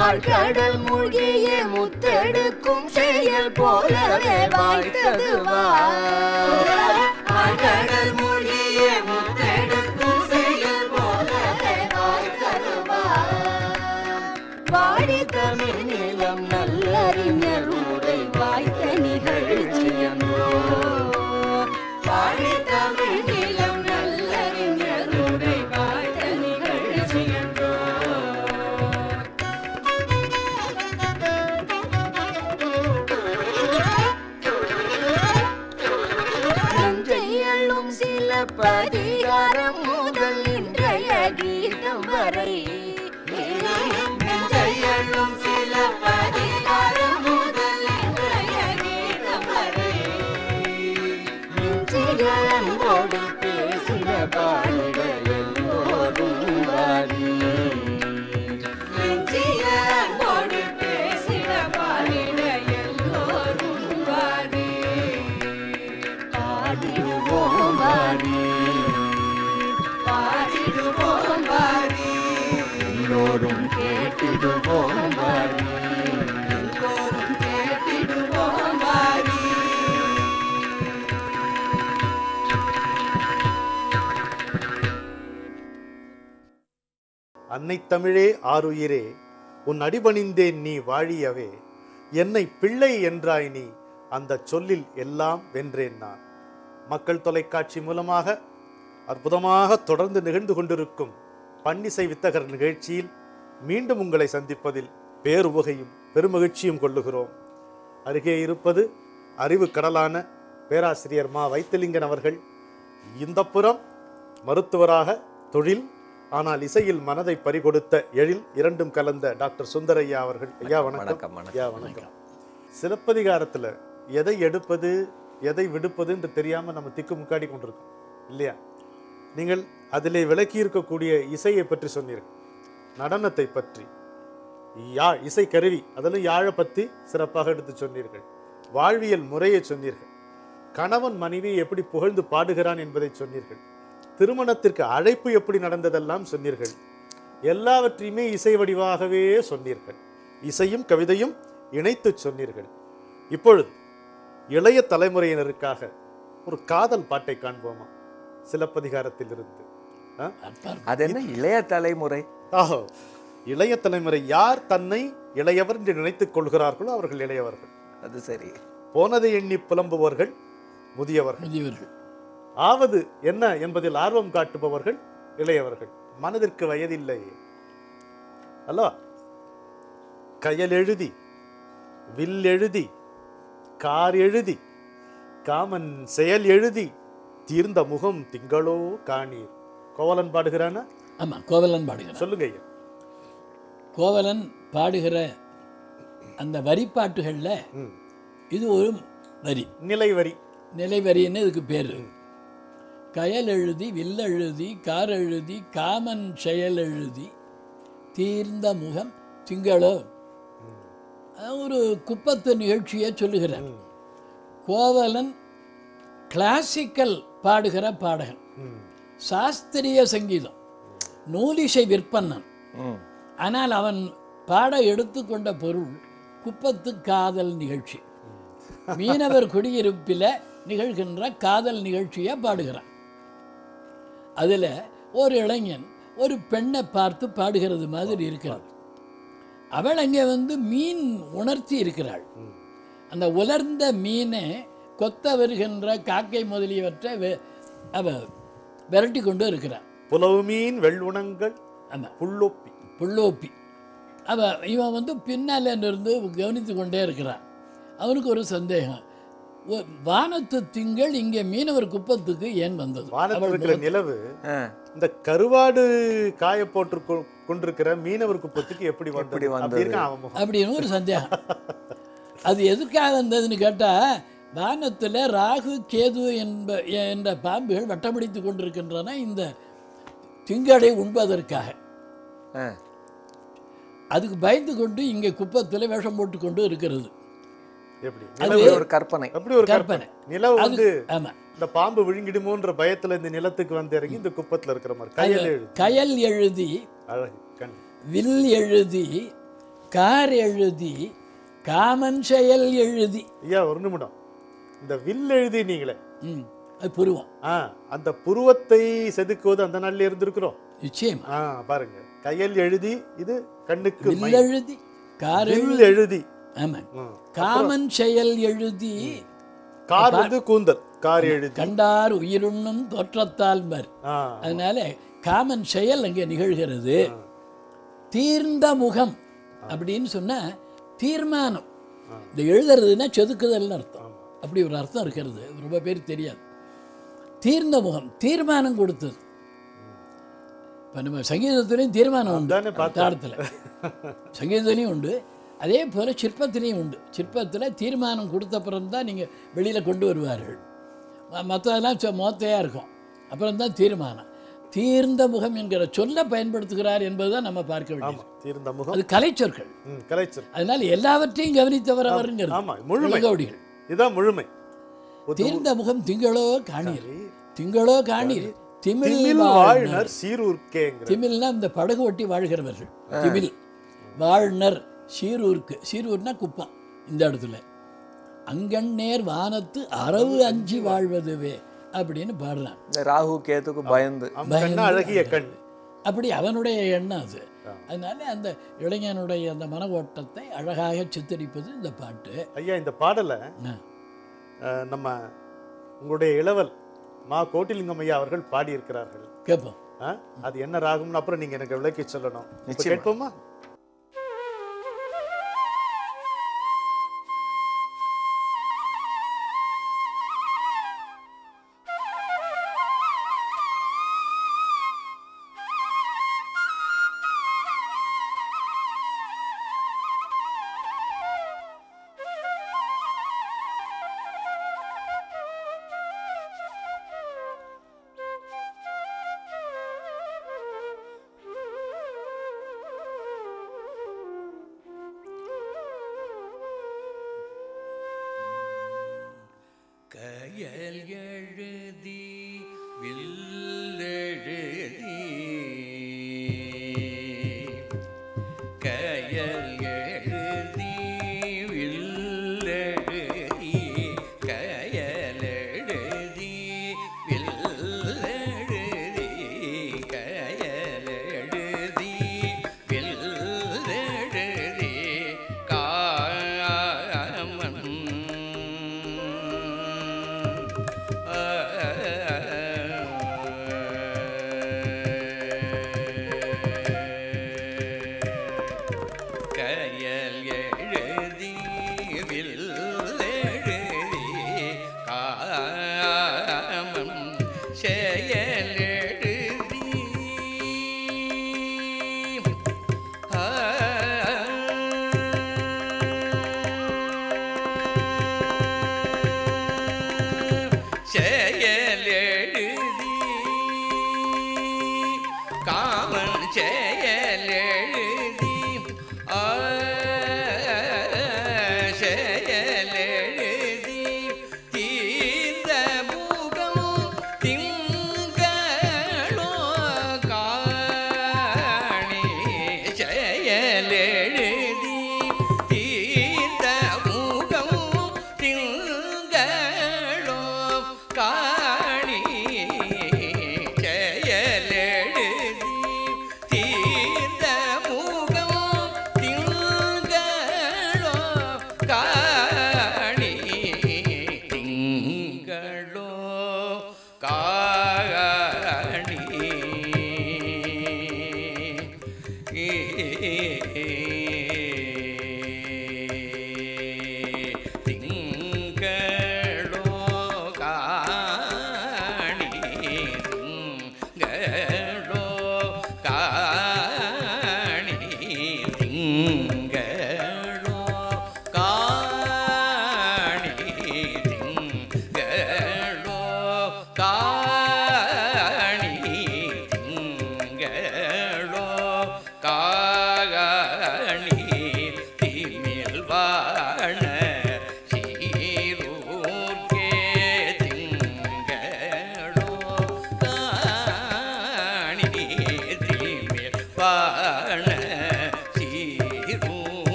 ஆழ்கடல் மூழ்கிய முத்தெடுக்கும் செயல் போலவே வாய்த்தது ஆழ்கடல் மூழ்கிய முத்தெடுக்கும் செயல் போலவே வாய்த்தது வாடி தமிழ் நிலம் நல்லறிஞர் உரை வாய்த்த நிகழ்ச்சியன்றோ வாடி தமிழ் நிலம் நல்லறிஞர் உரை வாய்த்த நிகழ்ச்சியன்றோ நஞ்சையள்ளும் சில பதிகாரம் முதல் இன்றைய கீதம் வரை நஞ்சையள்ளும் சில பதிகாரம் முதல் இன்றைய கீதம் வரை நெஞ்சிகளோடு பேசின பாடிட எல்லோரும் வாரி நெஞ்சிகளோடு பேசின பாடிட எல்லோரும் வாரி பாடிடுவோம் வாரி பாடிடுவோம் வாரி எல்லோரும் கேட்டிடுவோம் வாரி எல்லோரும் கேட்டிடுவோம் வாரி அன்னை தமிழே ஆருயிரே உன் அடிபணிந்தேன் நீ வாழியவே என்னை பிள்ளை என்றாய் நீ அந்த சொல்லில் எல்லாம் வென்றேன் நான். மக்கள் தொலைக்காட்சி மூலமாக அற்புதமாக தொடர்ந்து நிகழ்ந்து கொண்டிருக்கும் பன்னிசை வித்தகர் நிகழ்ச்சியில் மீண்டும் உங்களை சந்திப்பதில் பேருவகையும் பெருமகிழ்ச்சியும் கொள்ளுகிறோம். அருகே இருப்பது அறிவு கடலான பேராசிரியர் மா வைத்திலிங்கன் அவர்கள். இந்த புறம் மருத்துவராக தொழில், ஆனால் இசையில் மனதை பறிகொடுத்த எழில் இரண்டும் கலந்த டாக்டர் சுந்தரையா அவர்கள். ஐயா வணக்கம். ஐயா வணக்கம். சிலப்பதிகாரத்தில் எதை எடுப்பது எதை விடுப்பது என்று தெரியாமல் நம்ம திக்கு முக்காடி கொண்டிருக்கோம் இல்லையா? நீங்கள் அதிலே விளக்கி இருக்கக்கூடிய இசையை பற்றி சொன்னீர்கள், நடனத்தை பற்றி, இசை கருவி அதில் யாழை பற்றி சிறப்பாக எடுத்து சொன்னீர்கள், வாழ்வியல் முறையை சொன்னீர்கள், கணவன் மனைவி எப்படி புகழ்ந்து பாடுகிறான் என்பதை சொன்னீர்கள், திருமணத்திற்கு அழைப்பு எப்படி நடந்ததெல்லாம் சொன்னீர்கள். எல்லாவற்றையுமே இசை வடிவாகவே சொன்னீர்கள். இசையும் கவிதையும் இணைத்து சொன்னீர்கள். இப்பொழுது இளைய தலைமுறையினருக்காக ஒரு காதல் பாட்டை காண்போமா சிலப்பதிகாரத்தில் இருந்து? அது என்ன இளைய தலைமுறை? இளைய தலைமுறை யார் தன்னை இளையவர் என்று நினைத்துக் கொள்கிறார்களோ அவர்கள் இளையவர்கள். அது சரி. போனதை எண்ணி புலம்புவர்கள் முதியவர்கள். ஆவது என்ன என்பதில் ஆர்வம் காட்டுபவர்கள் இளையவர்கள். மனதிற்கு வயதில்லை அல்லவா? கயல் எழுதி, வில் எழுதி, கார் எழுதி, காமன் செயல் எழுதி, தீர்ந்த முகம் திங்களோ காணீர். கோவலன் பாடுகிறானா? ஆமா, கோவலன் பாடுகிறான். சொல்லுங்க ஐயா. கோவலன் பாடுகிற அந்த வரிப்பாட்டுகள்ல இது ஒரு வரி, நிலைவரின்னு இதுக்கு பேரு. கயல் எழுதி, வில் எழுதி, கார் எழுதி, காமன் செயல் எழுதி, தீர்ந்த முகம் திங்களோ. ஒரு குப்பத்து நிகழ்ச்சியை சொல்லுகிறார். கோவலன் கிளாசிக்கல் பாடுகிற பாடகன், சாஸ்திரிய சங்கீதம், நூலிசை விற்பனன். ஆனால் அவன் பாட எடுத்துக்கொண்ட பொருள் குப்பத்து காதல் நிகழ்ச்சி. மீனவர் குடியிருப்பில் நிகழ்கின்ற காதல் நிகழ்ச்சியை பாடுகிறான். அதில் ஒரு இளைஞன் ஒரு பெண்ணை பார்த்து பாடுகிறது மாதிரி இருக்கிறாள். அவள் அங்கே மீன் உணர்த்தி இருக்கிறாள். அந்த உலர்ந்த மீனை கொத்த வருகின்ற காக்கை முதலியவற்றை அவ விரட்டி கொண்டு இருக்கிறாள். புலவு மீன் வெள்ளுணங்கள், அந்த புள்ளோப்பி இவன் பின்னால் இருந்து கவனித்து கொண்டே இருக்கிறான். அவனுக்கு ஒரு சந்தேகம், வானத்து திங்கள் இங்கே மீனவர் குப்பத்துக்கு ஏன் வந்தது? வானத்தில் நிலவு இந்த கருவாடு காய போட்டு கொண்டிருக்கிற மீனவர் குப்பத்துக்கு எப்படி வந்தது அப்படின்னு ஒரு சந்தேகம். அது எதுக்காக வந்ததுன்னு கேட்டால், வானத்தில் ராகு கேது என்ற பாம்புகள் வட்டமடித்து கொண்டிருக்கின்றன இந்த திங்களை உண்பதற்காக. அதுக்கு பயந்து கொண்டு இங்கே குப்பத்தில் வேஷம் போட்டு கொண்டு இருக்கிறது. இந்த பாம்பு விழுங்கிடுமோன்ற பயத்துல இந்த நிலத்துக்கு வந்து இறங்கி இந்த குப்பத்துல இருக்கிற மாதிரி கயல் எழுதி, வில் எழுதி, கார் எழுதி காமன் செயல் எழுதி. ஐயா ஒரு நிமிடம், இந்த வில் எழுதி நீங்களே அது புருவம். அந்த புருவத்தை செதுக்குவது அந்த நாள்ல இருந்திருக்கிறோம். நிச்சயமா பாருங்க, கையில் எழுதி, இது கண்ணுக்கு வில் எழுதி, கார் எழுதி. ஆமா, காமன் செயல் எழுதி. கார் வந்து கூந்தல், கார் எழுதி. கண்டார் உயிருண்ணும் தோற்றத்தால் மர். அதனால காமன் செயல் அங்கே நிகழ்கிறது. தீர்ந்த முகம் அப்படின்னு சொன்னா தீர்மானம். இந்த எழுதுறதுன்னா செதுக்குதல்னு அர்த்தம். அப்படி ஒரு அர்த்தம் இருக்கிறது, ரொம்ப பேர் தெரியாது. தீர்ந்த முகம், தீர்மானம் கொடுத்தது. இப்போ நம்ம சங்கீதத்துலேயும் தீர்மானம் உண்டு, காலத்தில் சங்கீதத்துலேயும் உண்டு, அதே போல் சிற்பத்திலையும் உண்டு. சிற்பத்தில் தீர்மானம் கொடுத்த அப்புறம்தான் நீங்கள் வெளியில் கொண்டு வருவார்கள். மற்றதெல்லாம் மொத்தையாக இருக்கும், அப்புறம்தான் தீர்மானம். தீர்ந்த முகம் என்கிற சொல்ல பயன்படுத்துகிறார் என்பதுதான் நம்ம பார்க்க வேண்டியது. தீர்ந்த முகம் அது கலைச்சொற்கள். அதனால எல்லாவற்றையும் கவனித்தவர் அவருங்கிறது. இதுதான் முழுமை. தீர்ந்த முகம் திங்களோ காணீர், திங்களோ காணீர் திமில் வாழ்னர் சீரூர்க்கே. திமில்னா இந்த படகு ஒட்டி வாழ்கிறவர்கள். திமில் வாழ்னர் சீரூர்க்கு. சீரூர்னா குப்பம். இந்த இடத்துல அங்கண்ணேர் வானத்து அரவு அஞ்சி வாழ்வதுவே அப்படின்னு பாடுறான். ராகு கேதுக்கு பயந்து அழகிய கண். அப்படி அவனுடைய எண்ணம் அது. அதனால அந்த இளைஞனுடைய அந்த மன ஓட்டத்தை அழகாக சித்தரிப்பது இந்த பாட்டு. ஐயா, இந்த பாடலை நம்ம உங்களுடைய இளவல் மா கோட்டிலிங்கம் ஐயா அவர்கள் பாடியிருக்கிறார்கள். கேட்போம். அது என்ன ராகம்னு அப்புறம் நீங்க எனக்கு விளக்கி சொல்லணும். கேட்போமா? கயல் எழுதி வில்லெழுதி, கயல் எழுதி வில்லெழுதி, கயல் எழுதி வில்லெழுதி, கயல் எழுதி வில்லெழுதி, காமன் கயல் எழுதி வில்லெழுதி, காமம் செயல் எழுதி, செயல் எழுதி, காமன் செயல் எழுதி, செயல் எழுதி, தீர்ந்த முகம் திங்களோ காணி, செயல் எழுதி, தீர்ந்த முகம் திங்களோ காணி, செயல் எழுதி,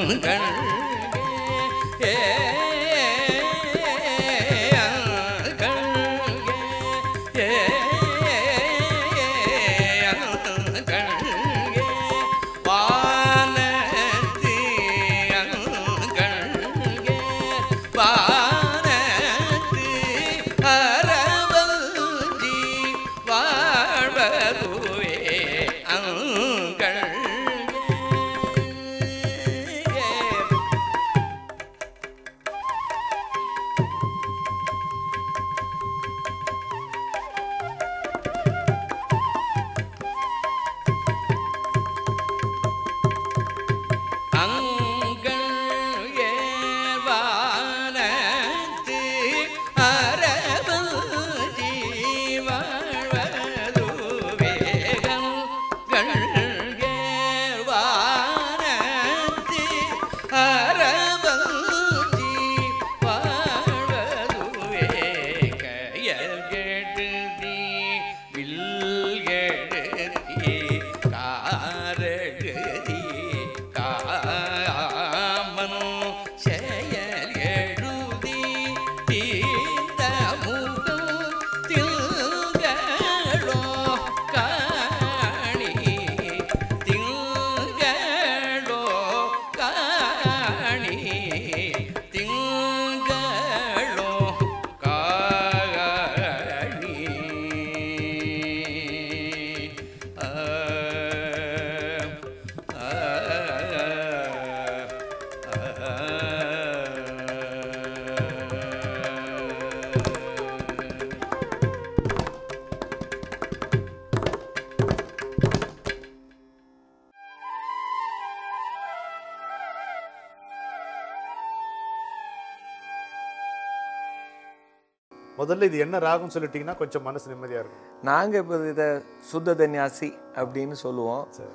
முதல்ல இது என்ன ராகம் சொல்லிட்டீங்கன்னா கொஞ்சம் மனசு நிம்மதியா இருக்கும். நாங்க இப்போ இதை சுத்த தன்யாசி அப்படின்னு சொல்லுவோம். சரி.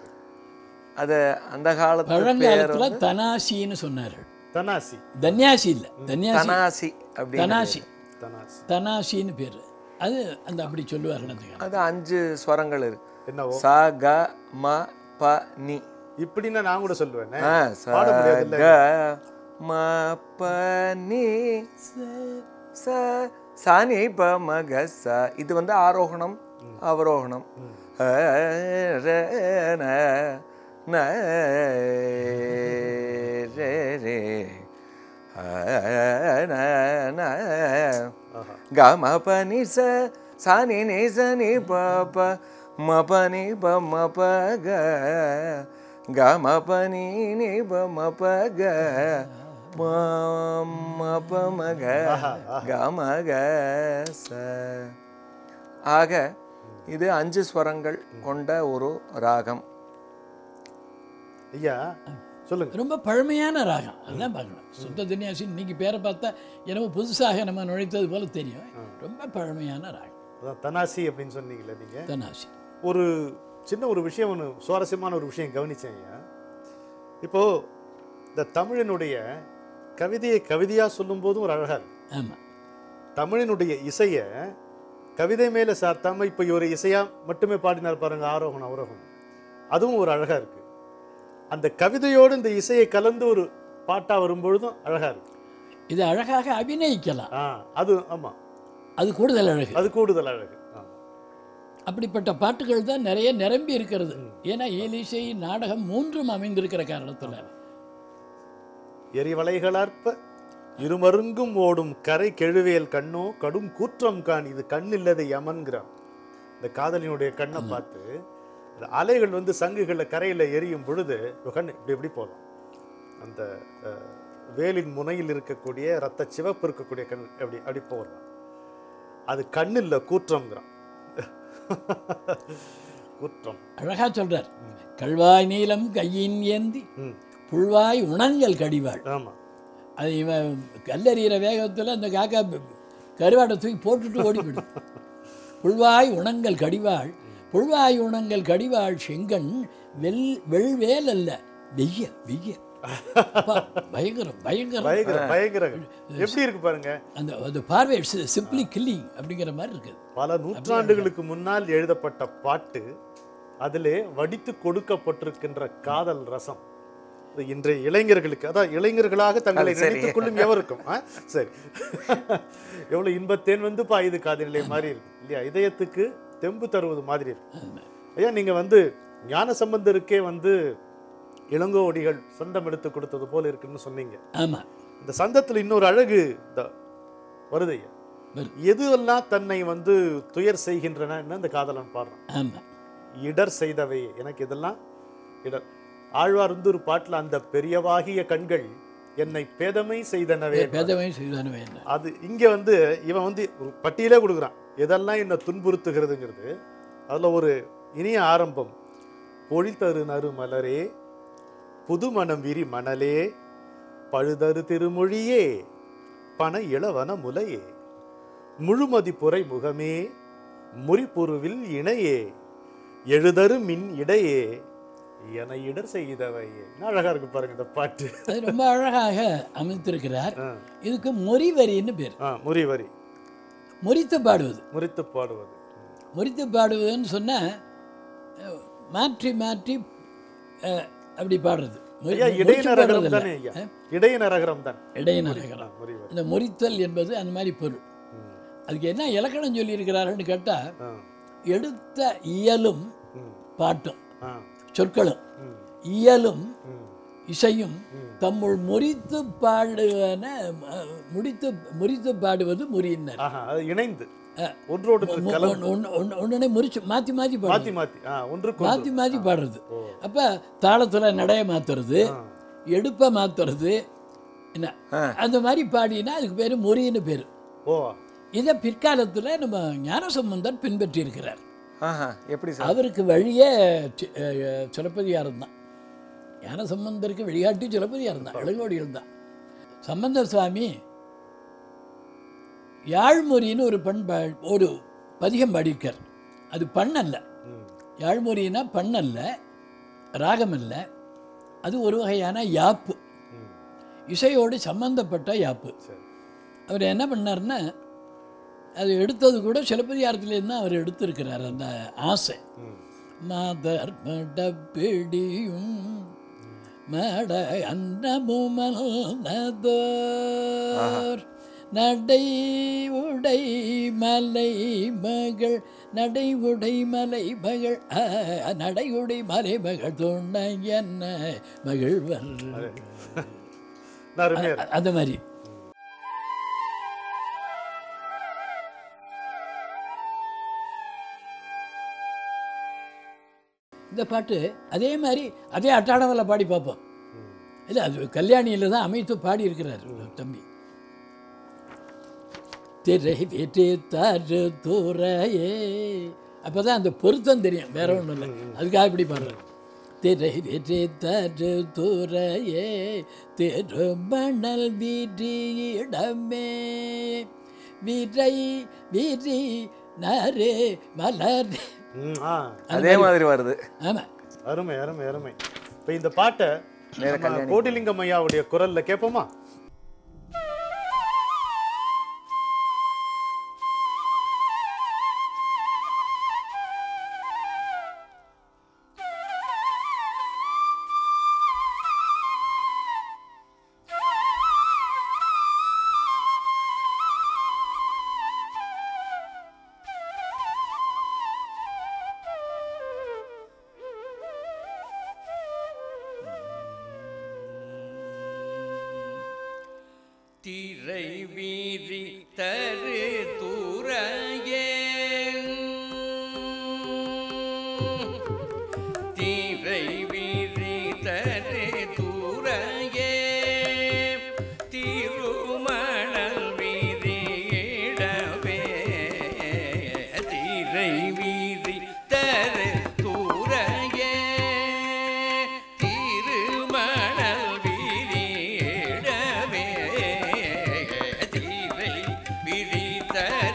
அது அந்த காலத்து பழங்காலத்துல தனாசின்னு சொன்னாரு. தனாசி. தன்யாசி இல்ல, தன்யாசி தனாசி அப்படின்னு தனாசி தனாசி. தனாசின்னு பேரு. அது அந்த அப்படி சொல்லுவாரு. அது 5 ஸ்வரங்கள் இருக்கு. என்னவோ ச க ம ப நி. இப்படின்னா நான் கூட சொல்லுவேன். ச பாட முடியாதுல்ல. க ம ப நி ச சானி ப ம க ச. இது வந்து ஆரோகணம் அவரோகணம். ர ந ந ரே ரே ந ந க ம ப நி ச சா நி நி ச நி ப ப ம ப நி ப ம ப க க ம ப நி நி ப ம ப க ம ம ப ம க க ம க ச. ஆக இது 5 ஸ்வரங்கள் கொண்ட ஒரு ராகம். ஐயா சொல்லுங்க. ரொம்ப பழமையான ராகம். அதான் பார்க்கணும். சுத்த தன்யாசி இன்னைக்கு பேரை பார்த்தா என்னமோ புதுசாக நம்ம நுழைத்தது போல தெரியும். ரொம்ப பழமையான ராகம். அதான் தனாசி அப்படின்னு சொன்னீங்களே நீங்க. தனாசி. ஒரு சின்ன ஒரு விஷயம், ஒன்று சுவாரஸ்யமான ஒரு விஷயம் கவனிச்சேன் ஐயா. இப்போ இந்த தமிழினுடைய கவிதையை கவிதையா சொல்லும் போதும் ஒரு அழகா இருக்கு. ஆமா. தமிழினுடைய இசையை கவிதை மேல சார்த்தாம இப்போ ஒரு இசையா மட்டுமே பாடினார் பாருங்க, ஆரோகணம் அவரோகணம். அதுவும் ஒரு அழகா இருக்கு. அந்த கவிதையோடு இந்த இசையை கலந்து ஒரு பாட்டா வரும்பொழுதும் அழகா இருக்கு. இது அழகாக அபிநயிக்கலாம். அது ஆமா, அது கூடுதல் அழகு. அது கூடுதல் அழகு. அப்படிப்பட்ட பாட்டுகள் தான் நிறைய நிரம்பி இருக்கிறது. ஏன்னா இயலிசை நாடகம் 3ம் அமைந்திருக்கிற காரணத்துல. எரிவளைகளார்ப்ப இருமருங்கும் ஓடும் கரை கெழுவேல் கண்ணோ கடும் கூற்றம் கான் இது கண்ணில்லது யமன்கிறான். இந்த காதலினுடைய கண்ணை பார்த்து இந்த அலைகள் வந்து சங்குகளில் கரையில் எரியும் பொழுது கண் இப்படி எப்படி போதும். அந்த வேலின் முனையில் இருக்கக்கூடிய ரத்த சிவப்பு இருக்கக்கூடிய கண் அப்படி அப்படி போடுறான். அது கண்ணில்ல கூற்றம்ங்கிறான். கூற்றம் அழகா சொல்றார். கல்வாய் நீளம் கையின் ஏந்தி புல்வாய் உணங்கள் கடிவாள். ஆமா. அது இவன் கல்லறிகிற வேகத்தில் அந்த காக்கா கருவாட்டை தூக்கி போட்டுட்டு ஓடிவிடும். புல்வாய் உணங்கள் கடிவாள் புல்வாய் உணங்கள் கடிவாள் செங்கண் வெள்வேல் அல்ல வெய்ய வெய்ய. பயங்கரம் பயங்கரம் பயங்கரம் பயங்கரம். எப்படி இருக்கு பாருங்க அந்த பார்வை. சிம்பிளி கில்லிங் அப்படிங்கிற மாதிரி இருக்குது. பல நூற்றாண்டுகளுக்கு முன்னால் எழுதப்பட்ட பாட்டு, அதிலே வடித்து கொடுக்கப்பட்டிருக்கின்ற காதல் ரசம் இன்றைய இளைஞர்களுக்கு, அதான் இளைஞர்களாக தங்களை நினைத்துக் கொள்ளும் எவருக்கும் சரி எவ்வளவு இன்பத்தேன் வந்து பாயுது காதினிலே மாதிரி இருக்கு இல்லையா, இதயத்துக்கு தெம்பு தருவது மாதிரி இருக்கு. ஐயா நீங்க வந்து ஞான சம்பந்தருக்கே வந்து இளங்கோவடிகள் சந்தம் எடுத்து கொடுத்தது போல இருக்குன்னு சொன்னீங்க. இந்த சந்தத்துல இன்னொரு அழகு வருது ஐயா. எதுவெல்லாம் தன்னை வந்து துயர் செய்கின்றன இந்த காதலன் பாடுறான். இடர் செய்தவை எனக்கு இதெல்லாம் இடர். ஆழ்வார் வந்து ஒரு பாட்டுல அந்த பெரியவாகிய கண்கள் என்னை பேதமை செய்தனவே, அது இங்க வந்து இவன் வந்து ஒரு பட்டியலே கொடுக்குறான் எதெல்லாம் என்ன துன்புறுத்துகிறதுங்கிறது. அதுல ஒரு இனிய ஆரம்பம், பொழித்தரு நறு மலரே புது மனம் விரி மணலே பழுதரு திருமொழியே பண இளவன முலையே முழுமதி புரை முகமே முறிப்புருவில் இணையே எழுதரு மின் இடையே என இடர் செய்தவையே. அழகா இருக்கு பாருங்க இந்த பாட்டு. அது ரொம்ப அழகாக அமைத்திருக்கிறார். இதுக்கு மொரிவரின்னு பேர். மொரிவரி, முறித்து பாடுவது. முறித்து பாடுவது, முறித்து பாடுவதுன்னு சொன்னா மாற்றி மாற்றி அப்படி பாடுறது. இடையநரகரம் தானே ஐயா? இடையநரகரம் தான். இடையநரகரம். இந்த முறித்தல் என்பது அந்த மாதிரி பொருள். அதுக்கு என்ன இலக்கணம் சொல்லி இருக்கிறாருன்னு கேட்டா, எடுத்த இயலும் பாட்டும் சொற்களும் இயலும் இசையும் தம்முள் முறித்து பாடுவன முறித்து பாடுவது முறியினர். இணைந்து ஒன்றோடு ஒன்றுனே முறிச்சு மாற்றி மாற்றி மாற்றி மாற்றி பாடுறது. அப்போ தாளத்தில் நடைய மாற்றுறது, எடுப்பை மாற்றுறது, என்ன அந்த மாதிரி பாடினா அதுக்கு பேர் மொரின்னு பேர். இதை பிற்காலத்தில் நம்ம ஞானசம்பந்தர் பின்பற்றி இருக்கிறார். எப்படி அவருக்கு வழியே சிலப்பதிகாரம் தான். ஞானசம்பந்தருக்கு வழிகாட்டி சிலப்பதிகாரம் தான், இளங்கோடிகள் தான். சம்பந்த சுவாமி யாழ்மொரின்னு ஒரு பதிகம் பாடியிருக்கார். அது பண்ணல்ல, யாழ்மொரின்னா பண்ணல்ல, ராகம் அல்ல, அது ஒரு வகையான யாப்பு, இசையோடு சம்பந்தப்பட்ட யாப்பு. அவர் என்ன பண்ணார்னா, அது எடுத்தது கூட சிலப்பதிகாரத்திலேருந்து தான் அவர் எடுத்திருக்கிறார். அந்த ஆசை மாதர் மடப்பிடியும் மட அன்னமுமல்நதோர் நடை உடை மலை மகள் நடை உடை மலை மகள் நடை உடை மலை மகள் துணை என்ன மகிழ்வர். அந்த மாதிரி இந்த பாட்டு அதே மாதிரி அதே அட்டாடவில் பாடி பார்ப்போம். இல்லை, அது கல்யாணியில் தான் அமைத்து பாடி இருக்கிறார் தம்பி. திரை வெற்றி தரு துறையே, அப்போ தான் அந்த பொருத்தம் தெரியும், வேற ஒன்றும் இல்லை. அதுக்காக இப்படி பாடுறாரு. திரை வெற்றி தரு துறையே திருமணல் விரியிடமே விரை விரி நரே மலர். அதே மாதிரி வருது. ஆமா, அருமை அருமை அருமை. இப்போ இந்த பாட்டை கோடிலிங்கம் ஐயாவுடைய குரல்ல கேட்போமா? திரை வீரி தரு தூரையே திரை வீரி தரு தூரையே திருமணல் வீரிடவே திரை வீரி தரு தூரையே திருமணல் வீரிடவே விரித்த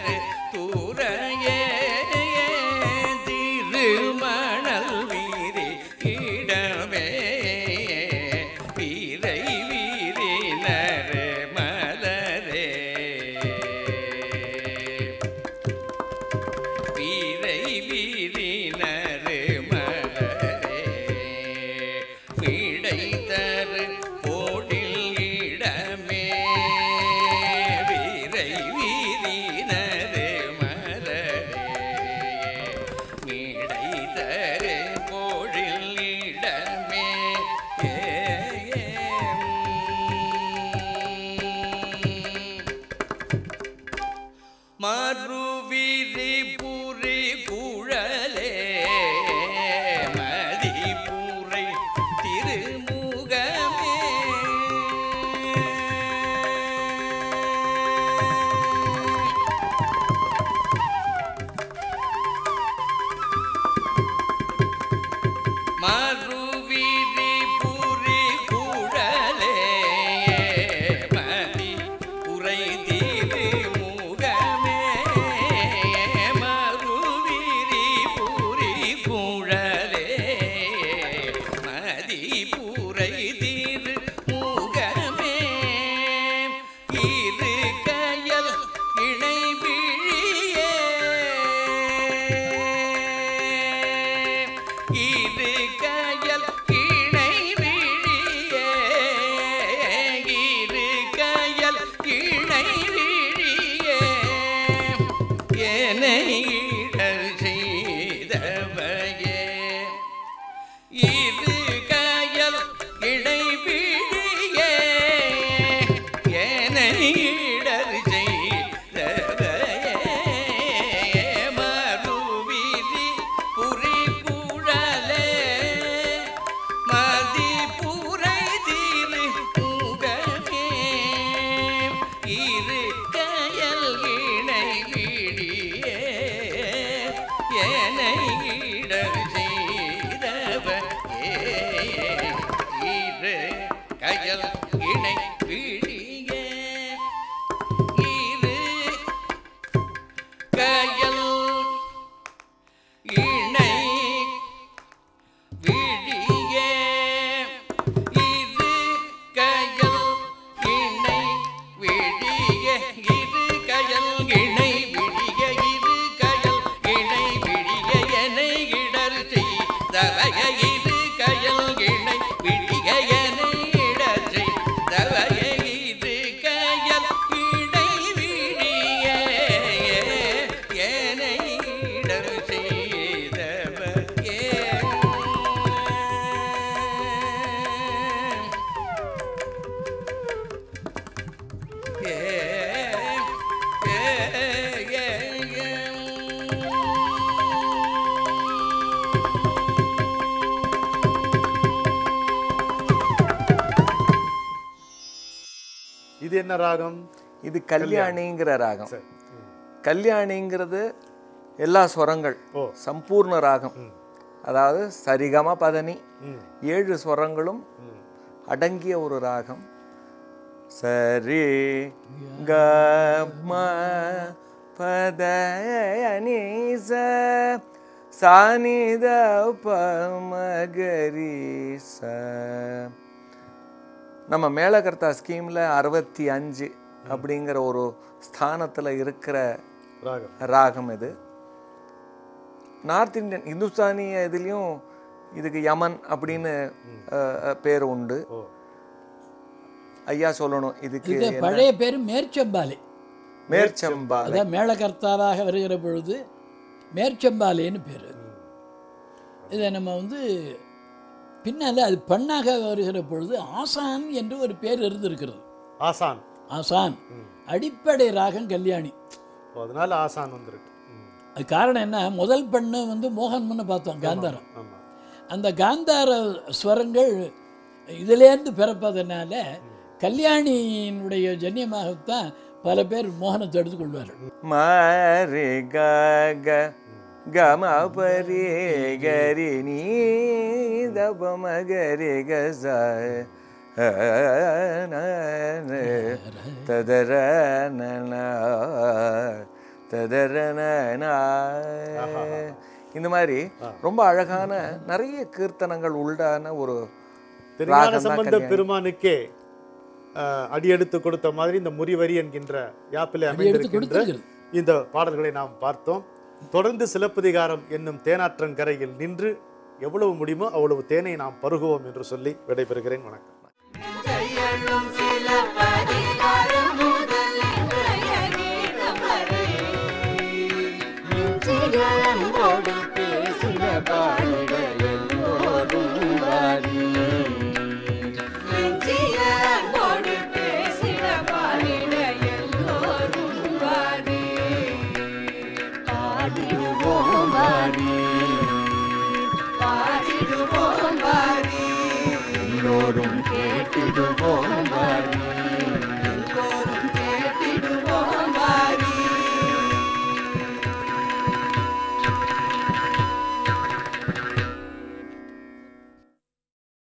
இது என்ன ராகம்? இது கல்யாணிங்கிற ராகம். சரி. கல்யாணிங்கிறது எல்லா ஸ்வரங்கள் சம்பூர்ண ராகம். அதாவது சரிகம பதனி 7 ஸ்வரங்களும் அடங்கிய ஒரு ராகம். சரி க ம பத நி ச சா நி த ப ம க ரி ச. நம்ம மேளகர்த்தா ஸ்கீமில் 65 அப்படிங்கிற ஒரு ஸ்தானத்தில் இருக்கிற ராகம் இது. நார்த் இந்தியன் இந்துஸ்தானி இதுலேயும் இதுக்கு யமன் அப்படின்னு பேர் உண்டு. ஐயா சொல்லணும் இதுக்கு பழைய பேர் மேற்செம்பாலை. மேற்செம்பாலை அதான் மேளகர்த்தாவாக வருகிற பொழுது மேற்செம்பாலைன்னு பேர். இதை நம்ம வந்து பின்னால் அது பண்ணாக வருகிற பொழுது ஆசான் என்று ஒரு பேர் இருந்திருக்கிறது. ஆசான் ஆசான் அடிப்படை ராகம் கல்யாணி. அதனால ஆசான் வந்திருக்கு. அது காரணம் என்ன, முதல் பண்ணு வந்து மோகன்மன்னு பார்த்தோம் காந்தாரம். அந்த காந்தார ஸ்வரங்கள் இதிலேருந்து பிறப்பதனால கல்யாணியினுடைய ஜன்யமாகத்தான் பல பேர் மோகனத்தை எடுத்துக்கொள்வார்கள். மாரி க கம பரி கரி நீ தப மகரி கச ததர ததர. இந்த மாதிரி ரொம்ப அழகான நிறைய கீர்த்தனங்கள் உள்ளான ஒரு சம்பந்த பெருமானுக்கே அடியெடுத்து கொடுத்த மாதிரி இந்த முறிவரி என்கின்ற யாப்பிலே அமைந்திருக்கின்ற இந்த பாடல்களை நாம் பார்த்தோம். தொடர்ந்து சிலப்பதிகாரம் என்னும் தேனாற்றங்கரையில் நின்று எவ்வளவு முடியுமோ அவ்வளவு தேனை நாம் பருகுவோம் என்று சொல்லி விடைபெறுகிறேன். வணக்கம். எல்லோரும் கேட்டிடுவோம்.